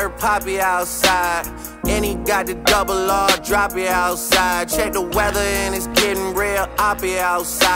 her poppy outside. And he got the double R, drop it outside. Check the weather and it's getting real oppy outside.